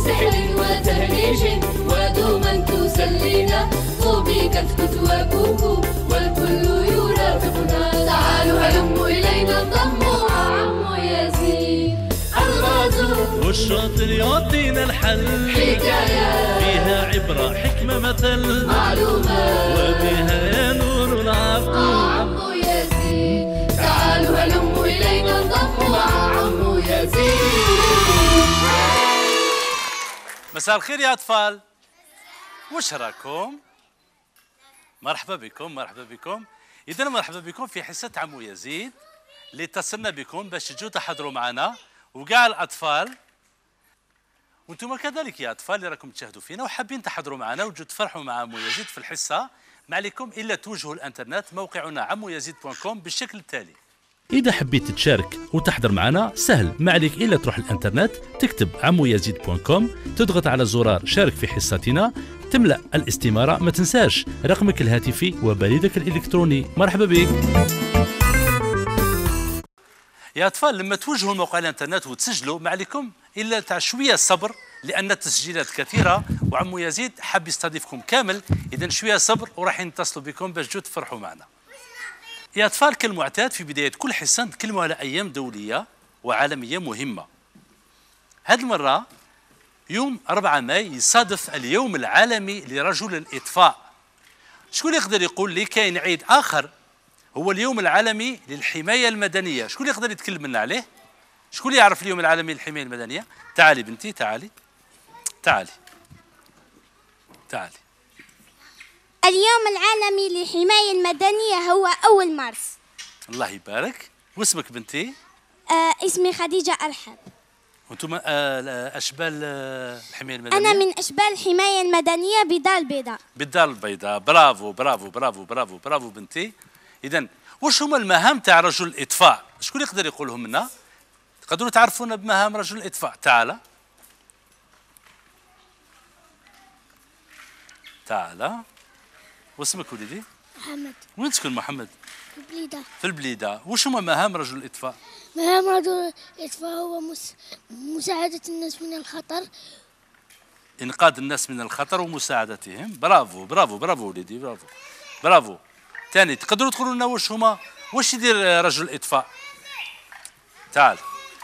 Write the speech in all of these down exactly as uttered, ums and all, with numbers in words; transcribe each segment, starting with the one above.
سحر وتهريج ودوما تسلينا طوبى كتكت وكوكو والكل يرافقنا تعالوا هلموا إلينا انضموا عمو يزيد الغازو والشاطر يعطينا الحل حكاية فيها عبرة حكمة مثل معلومات وبها نور العقل عمو يزيد تعالوا هلموا إلينا انضموا مع عمو يزيد. مساء الخير يا أطفال، وش راكم؟ مرحبا بكم مرحبا بكم. إذا مرحبا بكم في حصة عمو يزيد اللي اتصلنا بكم باش تجوا تحضروا معنا وكاع الأطفال وانتم كذلك يا أطفال اللي راكم تشاهدوا فينا وحابين تحضروا معنا وتجوا تفرحوا مع عمو يزيد في الحصة. ما عليكم إلا توجهوا الانترنت موقعنا عمو يزيد دوت كوم بالشكل التالي. إذا حبيت تشارك وتحضر معنا سهل، ما عليك إلا تروح الانترنت تكتب عمو يزيد دوت كوم، تضغط على زرار شارك في حصتنا، تملأ الاستمارة، ما تنساش رقمك الهاتفي وبريدك الإلكتروني. مرحبا بك يا أطفال. لما توجهوا موقع الانترنت وتسجلوا ما عليكم إلا تاع شوية صبر لأن التسجيلات كثيرة وعمو يزيد حاب يستضيفكم كامل. إذا شوية صبر وراح نتصلوا بكم باش تجوا تفرحوا معنا. يا أطفال كالمعتاد في بداية كل حصة نتكلموا على أيام دولية وعالمية مهمة. هذه المرة يوم أربعة ماي يصادف اليوم العالمي لرجل الإطفاء. شكون يقدر يقول لي كاين عيد آخر هو اليوم العالمي للحماية المدنية؟ شكون يقدر يتكلم لنا عليه؟ شكون يعرف اليوم العالمي للحماية المدنية؟ تعالي بنتي تعالي تعالي تعالي. اليوم العالمي للحماية المدنية هو أول مارس. الله يبارك. واسمك بنتي؟ آه اسمي خديجة أرحب. وانتم آه أشبال آه الحماية المدنية؟ أنا من أشبال الحماية المدنية بدار البيضاء. بدار البيضاء. برافو برافو برافو برافو برافو بنتي. إذن وش هما المهام تاع رجل الإطفاء؟ شكون يقدر يقولهم لنا؟ تقدروا تعرفونا بمهام رجل الإطفاء؟ تعال تعال. واسمك وليدي؟ محمد. وين تسكن محمد؟ في البليدة. في البليدة. وش هما مهام رجل الإطفاء؟ مهام رجل الإطفاء هو مس... مساعدة الناس من الخطر، إنقاذ الناس من الخطر ومساعدتهم. برافو برافو برافو وليدي برافو برافو. ثاني تقدروا تقولوا لنا واش هما واش يدير رجل الإطفاء؟ تعال.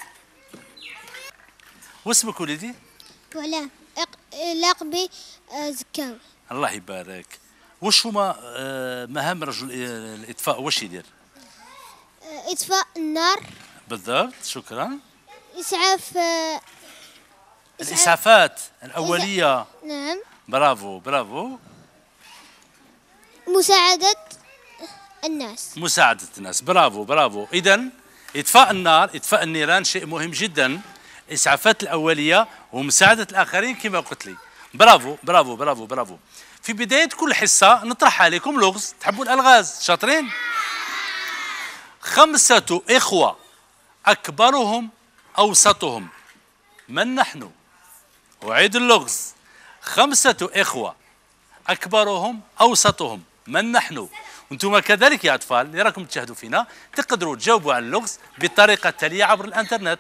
واسمك وليدي؟ ولا لقبي زكاوي. الله يبارك. واش هما مهام رجل الإطفاء واش يدير؟ إطفاء النار. بالضبط شكرا. إسعاف الإسعافات الأولية. نعم. برافو برافو. مساعدة الناس. مساعدة الناس. برافو برافو. إذن إطفاء النار إطفاء النيران شيء مهم جدا، الإسعافات الأولية ومساعدة الآخرين كما قلت لي. برافو برافو برافو برافو. في بداية كل حصة نطرح عليكم لغز. تحبوا الألغاز؟ شاطرين؟ خمسة إخوة أكبرهم أوسطهم من نحن؟ أعيد اللغز. خمسة إخوة أكبرهم أوسطهم من نحن؟ وانتم كذلك يا أطفال اللي راكم تشاهدوا فينا تقدروا تجاوبوا على اللغز بالطريقة التالية عبر الانترنت.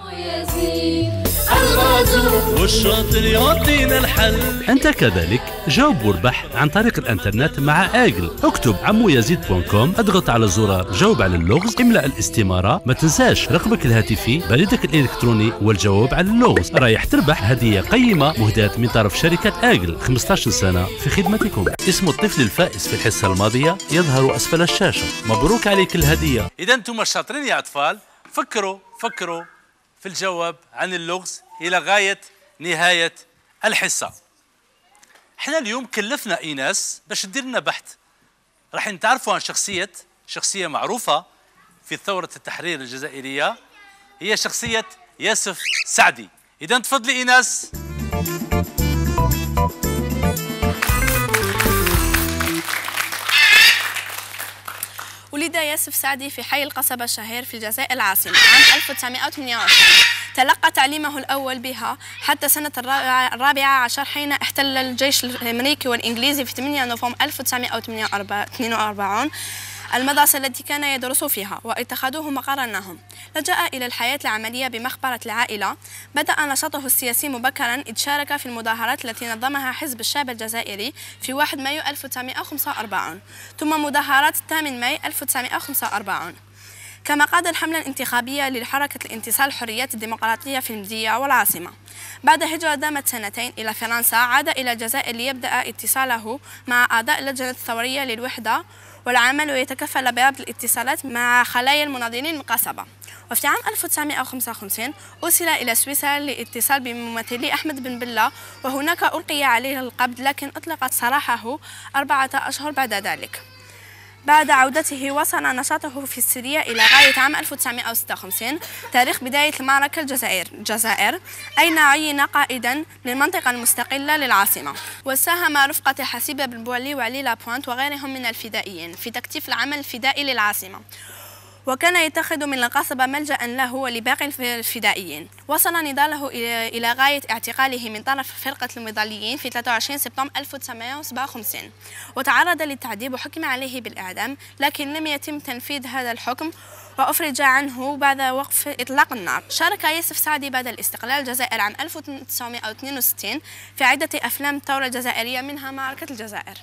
والشاطر يعطينا الحل. أنت كذلك جاوب واربح عن طريق الانترنت مع آجل. اكتب عمو يزيد دوت كوم، اضغط على زرار جاوب على اللغز، املأ الاستمارة، ما تنساش رقمك الهاتفي، بريدك الإلكتروني والجواب على اللغز. رايح تربح هدية قيمة مهداة من طرف شركة آجل، خمسة عشر سنة في خدمتكم. اسم الطفل الفائز في الحصة الماضية يظهر أسفل الشاشة. مبروك عليك الهدية. إذا أنتم شاطرين يا أطفال، فكروا فكروا في الجواب عن اللغز إلى غاية نهاية الحصة. احنا اليوم كلفنا إيناس باش تدير لنا بحث. راح نتعرفوا عن شخصية شخصية معروفة في ثورة التحرير الجزائرية، هي شخصية ياسف سعدي. إذا تفضلي إيناس. ولد ياسف سعدي في حي القصبة الشهير في الجزائر العاصمة عام ألف وتسعمائة وثمانية وعشرين. تلقى تعليمه الأول بها حتى سنة الرابعة عشر حين احتل الجيش الأمريكي والإنجليزي في ثمانية نوفمبر ألف وتسعمائة واثنين وأربعين المدرسة التي كان يدرس فيها واتخذوه مقرا لهم. لجأ إلى الحياة العملية بمقبرة العائلة. بدأ نشاطه السياسي مبكرا إذ شارك في المظاهرات التي نظمها حزب الشعب الجزائري في واحد مايو ألف وتسعمائة وخمسة وأربعين ثم مظاهرات ثامن ماي ألف وتسعمائة وخمسة وأربعين. كما قاد الحملة الانتخابية لحركة الانتصار الحريات الديمقراطية في المدية والعاصمة. بعد هجرة دامت سنتين إلى فرنسا عاد إلى الجزائر ليبدأ اتصاله مع أعضاء اللجنة الثورية للوحدة والعمل ويتكفل بربط الاتصالات مع خلايا المناضلين من قصبة. وفي عام ألف وتسعمائة وخمسة وخمسين أرسل إلى سويسرا للاتصال بممثلي أحمد بن بلة وهناك ألقي عليه القبض لكن أطلق سراحه أربعة أشهر بعد ذلك. بعد عودته وصل نشاطه في السرية إلى غاية عام ألف وتسعمائة وستة وخمسين تاريخ بداية المعركة الجزائر الجزائر أين عين قائدا للمنطقة المستقلة للعاصمة. وساهم رفقة حسيبة بالبولي وعلي لابوانت وغيرهم من الفدائيين في تكثيف العمل الفدائي للعاصمة، وكان يتخذ من القصبة ملجأ له ولباقي الفدائيين. وصل نضاله إلى غاية اعتقاله من طرف فرقة المظليين في ثلاثة وعشرين سبتمبر ألف وتسعمائة وسبعة وخمسين وتعرض للتعذيب وحكم عليه بالإعدام، لكن لم يتم تنفيذ هذا الحكم وأفرج عنه بعد وقف إطلاق النار. شارك ياسف سعدي بعد الاستقلال الجزائر عام ألف وتسعمائة واثنين وستين في عدة أفلام الثورة الجزائرية منها معركة الجزائر.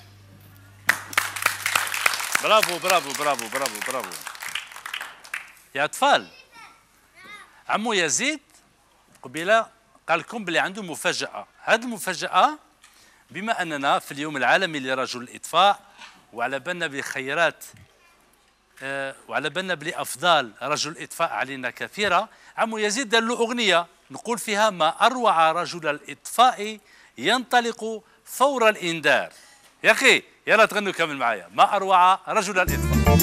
برافو برافو برافو برافو برافو يا أطفال. عمو يزيد قبيلة قال لكم بلي عنده مفاجأة. هذه المفاجأة بما أننا في اليوم العالمي لرجل الإطفاء وعلى بالنا بخيرات آه وعلى بالنا بلي أفضال رجل الإطفاء علينا كثيرة، عمو يزيد دار له أغنية نقول فيها ما أروع رجل الإطفاء ينطلق فور الإنذار. يا أخي يلا تغنوا كامل معايا ما أروع رجل الإطفاء.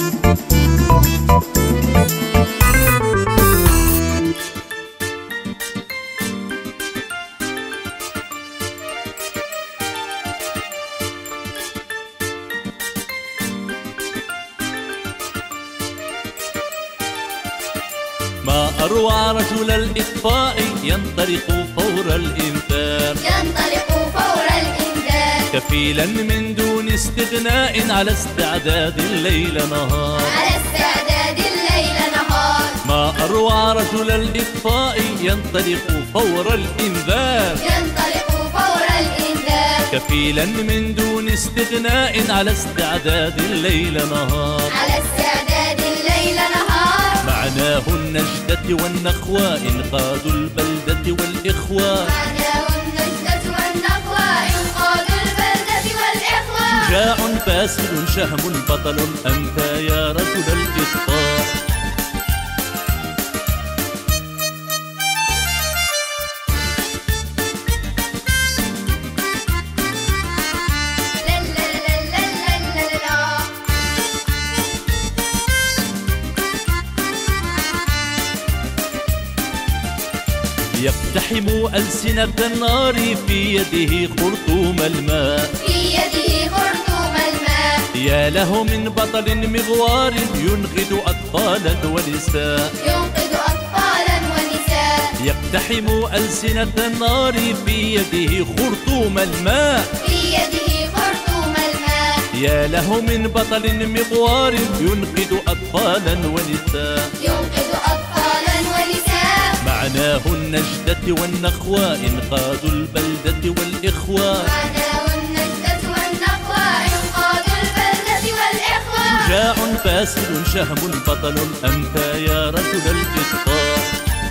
ما أروع رجل الإطفاء ينطلق فور الإنذار ينطلق فور الإنذار كفيلا من دون استغناء على استعداد الليل نهار على استعداد الليل نهار. ما أروع رجل الإطفاء ينطلق فور الإنذار ينطلق فور الإنذار كفيلا من دون استغناء على استعداد الليل نهار على استعداد الليل نهار. معناه النجدة والنخوة إنقاذ البلدة والإخوة معناه النجدة والنخوة إنقاذ البلدة والإخوة. شجاع باسل شهم بطل أنت يا رجل الإطفاء. يقتحم ألسنة النار في يده خرطوم الماء في يده خرطوم الماء. يا له من بطل مغوار ينقذ أطفالا ونساء ينقذ أطفالا ونساء. يقتحم ألسنة النار في يده خرطوم الماء في يده خرطوم الماء. يا له من بطل مغوار ينقذ أطفالا ونساء ينقذ أطفالا ونساء. معناه النجدة والنخوة إنقاذ البلدة والإخوة معناه النجدة والنخوة إنقاذ البلدة والإخوة. شجاع باسل شهم بطل أنت يا رجل الإطفاء.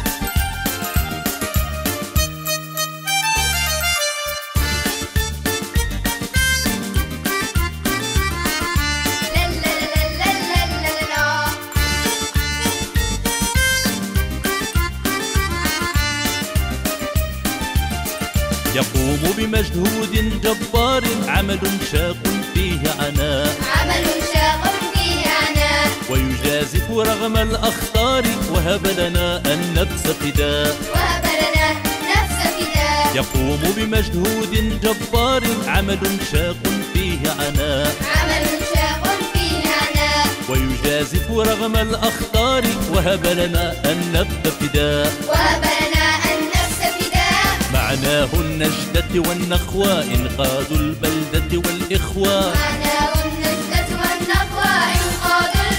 يقوم بمجهود جبار عمل شاق فيه عناء عمل شاق فيه عناء. ويجازف رغم الأخطار وهب لنا النفس فداء وهب لنا نفس فداء. يقوم بمجهود جبار عمل شاق فيه عناء عمل شاق فيه عناء. ويجازف رغم الأخطار وهب لنا النفس فداء وهب لنا النفس فداء. معناه النجدة والنخوة إنقاذ البلدة والإخوة معناه النجدة والنخوة إنقاذ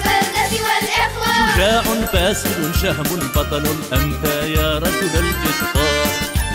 شجاع باسل شهم بطل أنت يا رجل الإتقان.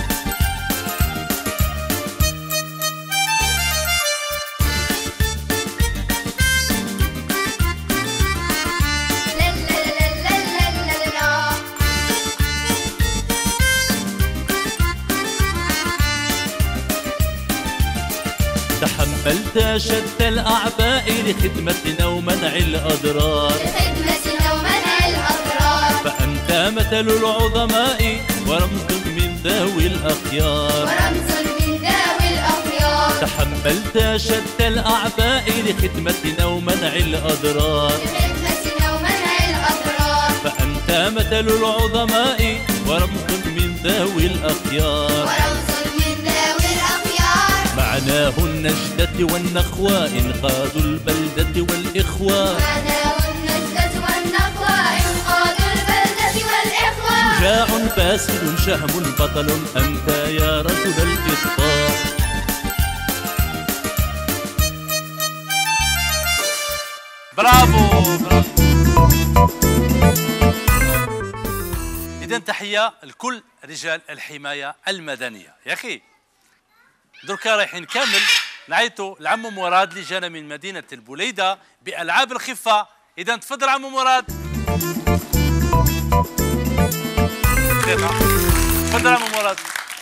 تحملت شد الأعباء لخدمتنا ومنع الأضرار لخدمتنا ومنع الأضرار. فأنت مثل العظماء ورمز من ذوي الأخيار ورمز من ذوي الأخيار. تحملت شد الأعباء لخدمتنا ومنع الأضرار لخدمتنا ومنع الأضرار. فأنت مثل العظماء ورمز من ذوي الأخيار. ورمز من ذوي الأخيار. معناه النجدة والنخوة إنقاذ البلدة والإخوة. معناه النجدة والنخوة إنقاذ البلدة والإخوة. شجاع باسل شهم بطل أنت يا رجل الإتقان. برافو برافو. إذا تحية لكل رجال الحماية المدنية. يا أخي دركا رايحين كامل نعيطوا لعم مراد اللي جانا من مدينة البوليدة بألعاب الخفة. إذا تفضل عم مراد. تفضل عم مراد.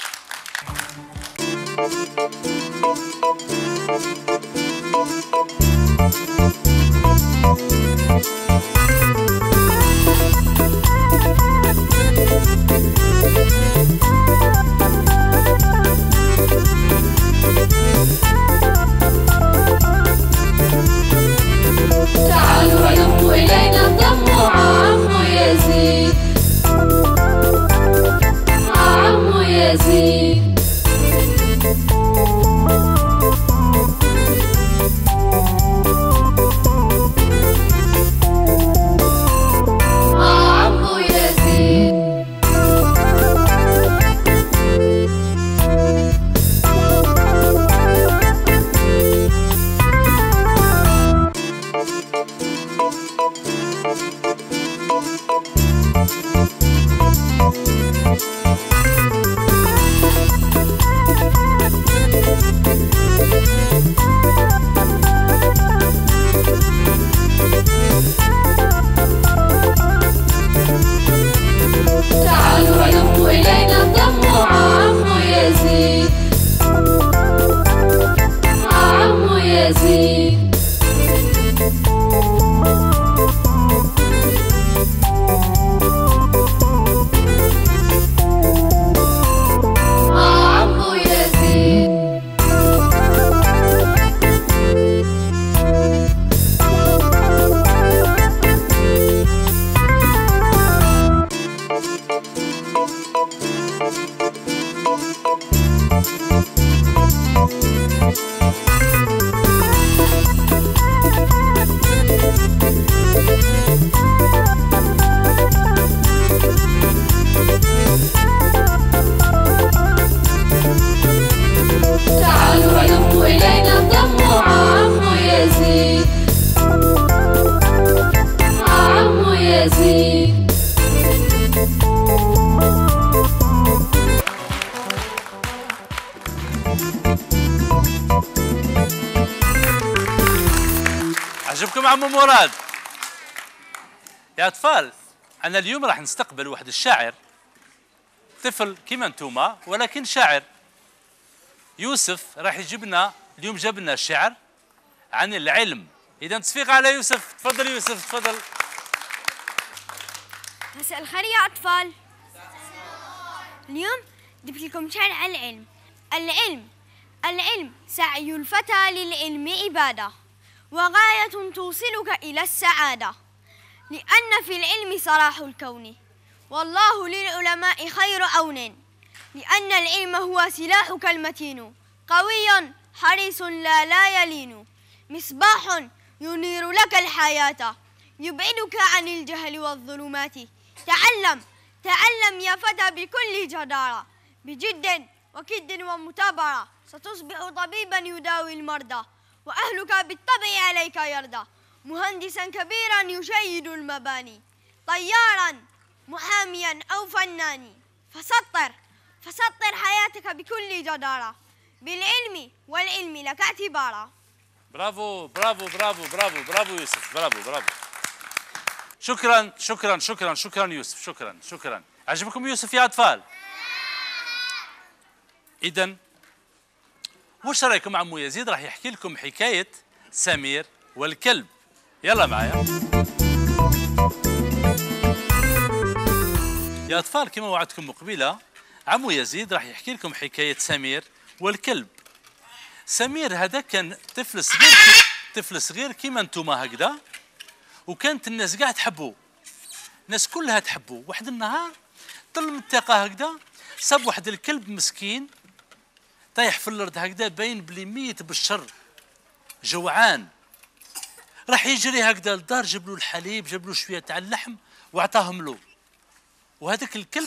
تعالوا هلموا إلينا انضموا عمو يزيد. عمو يزيد. عمو يزيد. تعالوا هلموا إلينا انضموا عمو يزيد. عمو يزيد. عمو يزيد. تعالوا هلموا إلينا انضموا عمو يزيد. عمو يزيد. عجبكم عم مراد؟ يا أطفال أنا اليوم راح نستقبل واحد الشاعر، طفل كيما انتوما ولكن شاعر. يوسف راح يجيب لنا اليوم، جاب لنا شعر عن العلم. إذا تصفيق على يوسف. تفضل يوسف تفضل. مساء الخير يا أطفال. اليوم جبت لكم شعر عن العلم. العلم العلم سعي الفتى للعلم عبادة، وغاية توصلك إلى السعادة، لأن في العلم صلاح الكون، والله للعلماء خير عون، لأن العلم هو سلاحك المتين، قوي حريص لا لا يلين، مصباح ينير لك الحياة، يبعدك عن الجهل والظلمات. تعلم تعلم يا فتى بكل جدارة، بجد وكد ومتابرة، ستصبح طبيبا يداوي المرضى، وأهلك بالطبع عليك يرضى، مهندسا كبيرا يشيد المباني، طيارا محاميا أو فنان، فسطر فسطر حياتك بكل جدارة، بالعلم والعلم لك اعتبارا. برافو برافو برافو برافو برافو يوسف، برافو برافو. شكرا شكرا شكرا شكرا يوسف، شكرا شكرا. عجبكم يوسف يا أطفال؟ إذن وش رايكم عمو يزيد راح يحكي لكم حكاية سمير والكلب. يلا معايا يا أطفال. كما وعدتكم مقبلة عمو يزيد راح يحكي لكم حكاية سمير والكلب. سمير هذا كان طفل صغير، طفل صغير كيما انتوما هكذا، وكانت الناس قاعد تحبوه، الناس كلها تحبوه. واحد النهار طل من الثقة هكذا صاب واحد الكلب مسكين طايح في الارض هكذا، باين بلي ميت بالشر جوعان. راح يجري هكذا للدار، جاب له الحليب، جاب له شويه تاع اللحم وعطاهم له. وهذاك الكلب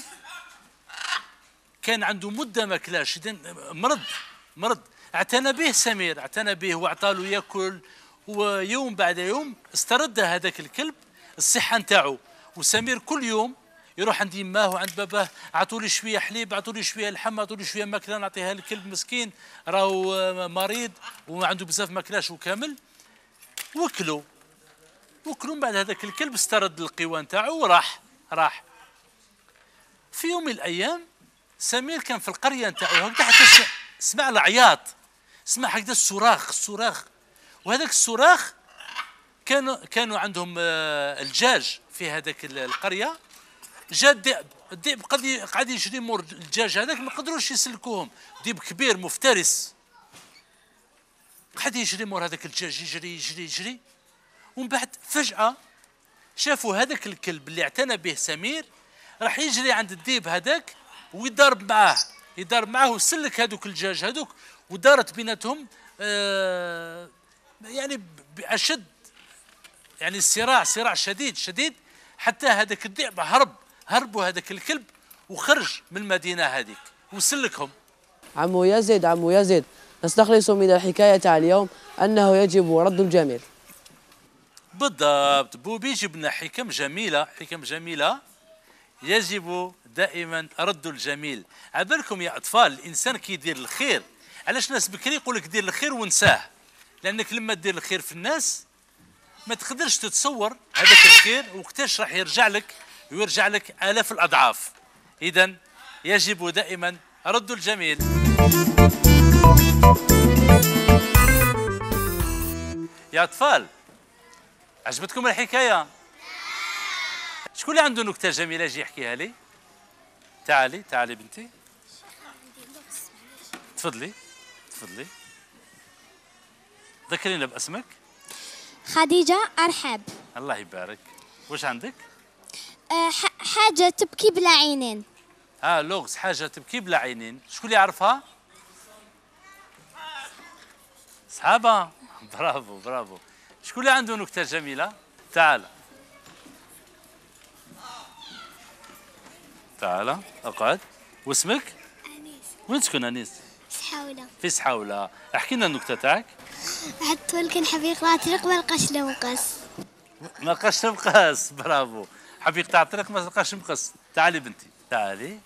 كان عنده مده ما كلاش، مرض مرض اعتنى به سمير، اعتنى به وعطى له ياكل، ويوم بعد يوم استرد هذاك الكلب الصحه نتاعو. وسمير كل يوم يروح عند يماه وعند باباه، عطوا لي شويه حليب، عطوا لي شويه لحم، عطوا لي شويه ماكله نعطيها للكلب مسكين راهو مريض وعنده بزاف ماكلاش وكامل. وكلوا وكلوا من بعد هذاك الكلب استرد القوى نتاعو وراح راح. في يوم من الايام سمير كان في القريه نتاعو هكذا، حتى سمع العياط، سمع هكذا الصراخ الصراخ وهذاك الصراخ كانوا كانوا عندهم الدجاج في هذاك القريه. جا الذئب، الذئب قاعد يجري مور الدجاج هذاك، ما قدروش يسلكوهم، ذئب كبير مفترس قاعد يجري مور هذاك الدجاج، يجري يجري يجري. ومن بعد فجأة شافوا هذاك الكلب اللي اعتنى به سمير راح يجري عند الذئب هذاك ويضارب معاه، يضارب معاه وسلك هذوك الدجاج هذوك، ودارت بيناتهم آه يعني بأشد، يعني الصراع صراع شديد شديد، حتى هذاك الذئب هرب هربوا هذاك الكلب وخرج من المدينة هذيك وسلكهم. عمو يزيد عمو يزيد نستخلص من الحكاية تاع اليوم أنه يجب رد الجميل. بالضبط، بوبي جبنا حكم جميلة، حكم جميلة. يجب دائما رد الجميل. عبالكم يا أطفال الإنسان كي يدير الخير، علاش ناس بكري يقول لك دير الخير ونساه؟ لأنك لما دير الخير في الناس ما تقدرش تتصور هذاك الخير وقتاش راح يرجع لك، ويرجع لك آلاف الأضعاف. إذن يجب دائما رد الجميل. يا أطفال عجبتكم الحكاية؟ شكون اللي عنده نكتة جميلة يجي يحكيها لي؟ تعالي تعالي بنتي، تفضلي تفضلي، ذكرينا باسمك. خديجة أرحب. الله يبارك. وش عندك؟ أه حاجة تبكي بلا عينين. اه لغز، حاجة تبكي بلا عينين. شكون اللي يعرفها؟ صحابة. برافو برافو. شكون اللي عنده نكتة جميلة؟ تعال تعال اقعد. واسمك؟ أنيس. وين تسكن أنيس؟ سحاولة. في سحاولة. احكي لنا النكتة تاعك. واحد طول كان حبيب يقطع طريق ما لقاش له مقص. ما لقاش مقص. برافو. حبي يقطع الطريق ما لقاش مقص. تعالي بنتي تعالي.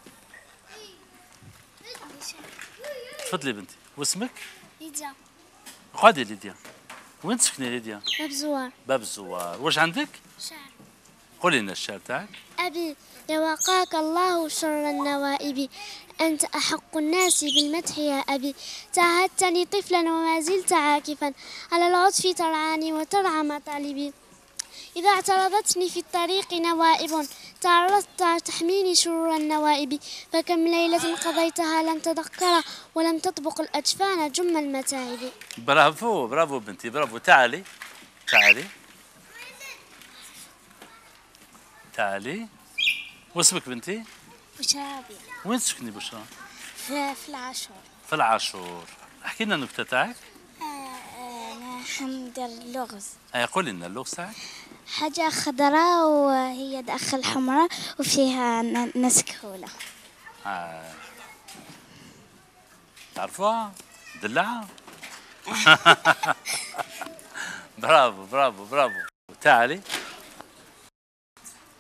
تفضلي بنتي. واسمك؟ ليديا. اقعدي ليديا. وين تسكني ليديا؟ باب زوار. باب الزوار. واش عندك؟ شعر. قولي لنا الشعر تاعك. أبي يوقاك الله شر النوائب، أنت أحق الناس بالمدح يا أبي، تعهدتني طفلا وما زلت عاكفا على العطف ترعاني وترعى مطالبي، إذا اعترضتني في الطريق نوائب تعرضت تحميني شرور النوائب، فكم ليلة قضيتها لم تذكر ولم تطبق الأجفان جم المتاعب. برافو برافو بنتي برافو. تعالي تعالي تعالي. واسمك بنتي؟ بشرابي. وين تسكني بشرى؟ في, في العاشور. في العاشور. احكي لنا النكتة تاعك. أنا حندير اللغز. اي قولي لنا اللغز تاعك. حاجة خضراء وهي داخل حمراء وفيها نسكولة. آه. تعرفوها؟ دلعة. برافو برافو برافو. تعالي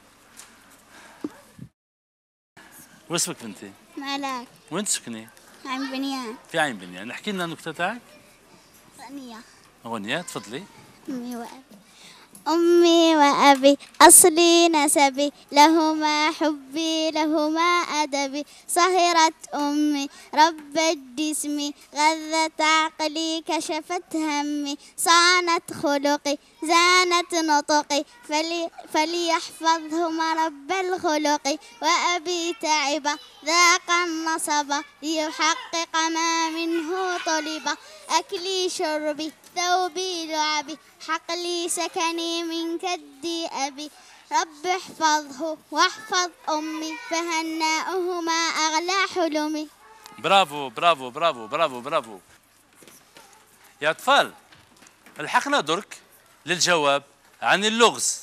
واسمك بنتي؟ ملاك. وين تسكني؟ عين بنيان. في عين بنيان. احكي لنا النكته تاعك. غنية. أغنية تفضلي. أمي وأبي أمي وأبي أصلي نسبي لهما حبي لهما أدبي صهرت أمي ربت جسمي غذت عقلي كشفت همي صانت خلقي زانت نطقي فلي فليحفظهما رب الخلق وأبي تعب ذاق النصب ليحقق ما منه طلب أكلي شربي ثوبي لعبي حقلي سكني من كدي أبي رب احفظه واحفظ أمي فهناؤهما أغلى حلمي. برافو برافو برافو برافو برافو يا أطفال. الحقنا درك للجواب عن اللغز.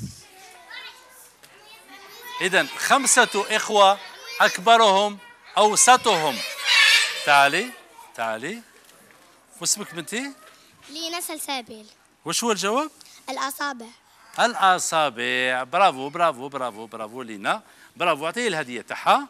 إذن خمسة إخوة أكبرهم أوسطهم. تعالي تعالي. واسمك بنتي؟ لينا سلسابيل. وش هو الجواب؟ الأصابع. الأصابع. برافو برافو برافو برافو لينا. برافو. أعطيه الهدية تاعها.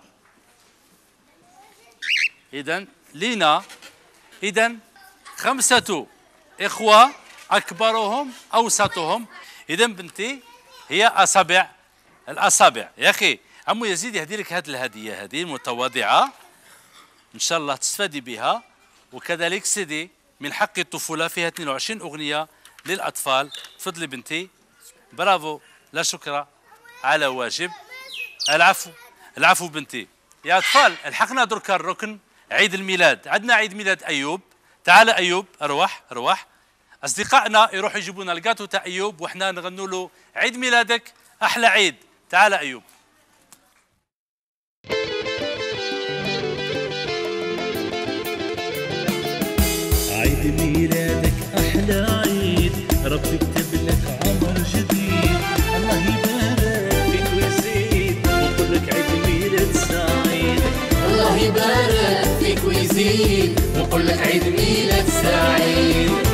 إذن لينا إذن خمسة إخوة أكبرهم أوسطهم. إذن بنتي هي أصابع. الأصابع يا أخي. عمو يزيد يهدي لك هذه الهدية هذه المتواضعة إن شاء الله تستفادي بها. وكذلك سيدي من حق الطفولة فيها اثنين وعشرين أغنية للأطفال. تفضلي بنتي. برافو. لا شكر على واجب. العفو العفو بنتي. يا أطفال الحقنا درك الركن عيد الميلاد. عندنا عيد ميلاد أيوب. تعال أيوب أروح أروح. أصدقائنا يروحوا يجيبونا الجاتو تاع أيوب وإحنا نغنوا له عيد ميلادك أحلى عيد. تعال أيوب. عيد ميلادك أحلى عيد ربي كتب لك عمر جديد الله يبارك فيك ويزيد ونقول لك عيد ميلاد سعيد. الله يبارك فيك ويزيد ونقول لك عيد ميلاد سعيد.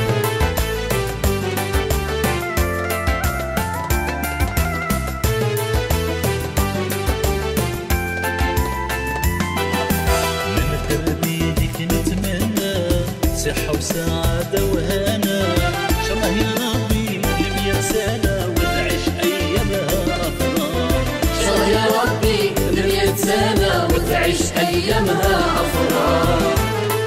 صحة وسعادة وهنا إن شاء الله يا ربي لمية سنة وتعيش أيامها أفراح. إن شاء الله يا ربي لمية سنة وتعيش أيامها أفراح.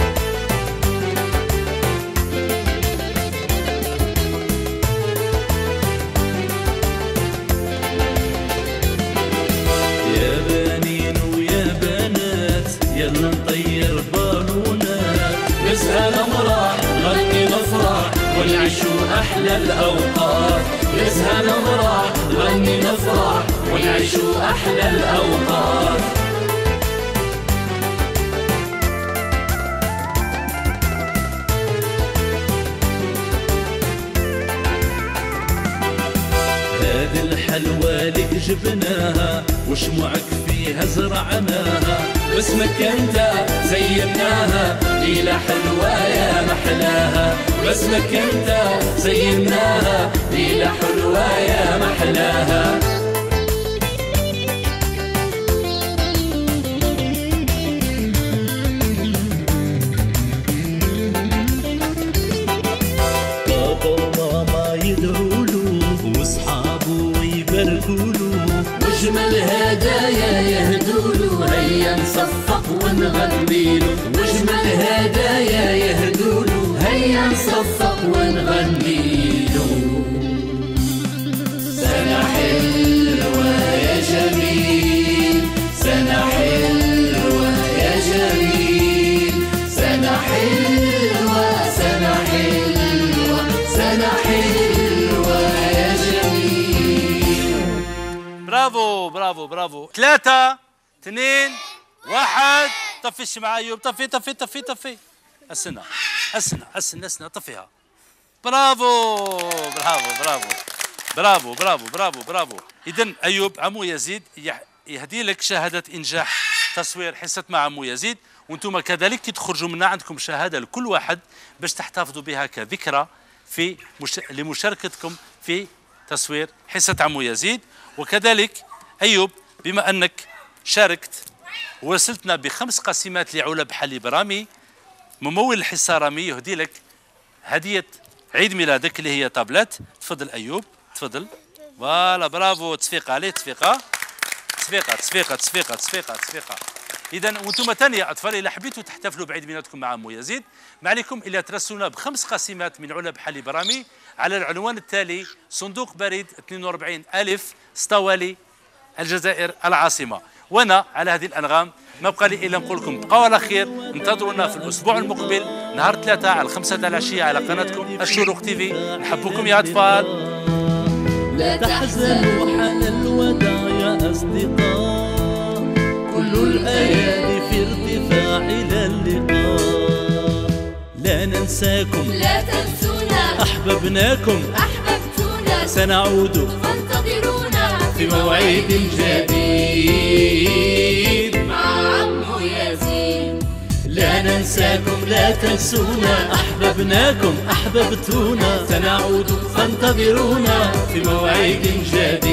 يا بنين ويا بنات يلا نطير بالونات نسهل نمرح غني نفرح ونعيشوا أحلى الأوقات. نسهل نمرح غني نفرح ونعيشوا أحلى الأوقات. هذه الحلوى لك جبناها وشموعك فيها زرعناها باسمك انت زيناها ليلة حلوة يا محلاها. باسمك انت زيناها ليلة حلوة يا محلاها. بابا وماما يدعوله واصحابه ويباركوله واجمل هدايا يهدوله هيا نصفق ونغنيله. واجمل هدايا يهدوله هيا نصفق ونغنيله. سنة حلوة يا جميل سنة حلوة يا جميل سنة حلوة سنة حلوة سنة حلوة يا جميل. برافو برافو برافو. ثلاثة اثنين واحد. طفي الشمعة أيوب. طفي طفي طفي طفي. السنة السنة السنة السنة طفيها. برافو برافو برافو برافو برافو برافو برافو. إذن أيوب عمو يزيد يهدي لك شهادة إنجاح تصوير حصة مع عمو يزيد. وانتم كذلك كي تخرجوا منها عندكم شهادة لكل واحد باش تحتفظوا بها كذكرى في مش... لمشاركتكم في تصوير حصة عمو يزيد. وكذلك أيوب بما أنك شاركت وصلتنا بخمس قسيمات لعلب حلي برامي. ممول الحصه رامي يهدي لك هديه عيد ميلادك اللي هي تابلت. تفضل ايوب تفضل. فوالا برافو، تصفيقه عليه، تصفيقه تصفيقه تصفيقه تصفيقه تصفيقه تصفيقه. اذا وانتم ثاني يا اطفال اذا حبيتوا تحتفلوا بعيد ميلادكم مع عمو يزيد، ما عليكم الا ترسلونا بخمس قسيمات من علب حلي برامي على العنوان التالي: صندوق بريد اثنين وأربعين ألف اسطوالي الجزائر العاصمه. وانا على هذه الانغام ما بقى لي الا نقول لكم بقاو على خير. انتظرونا في الاسبوع المقبل نهار ثلاثة على الخمسة تاع العشيه على قناتكم الشروق تيفي. نحبكم يا اطفال. لا تحزنوا حان الوداع يا أصدقاء، كل الأيادي في ارتفاع إلى اللقاء. لا ننساكم لا تنسونا، أحببناكم أحببتونا، سنعود فانتظرونا في موعد جديد مع عمو يزيد. لا ننساكم لا تنسونا، أحببناكم أحببتونا، سنعود فانتظرونا في موعد جديد.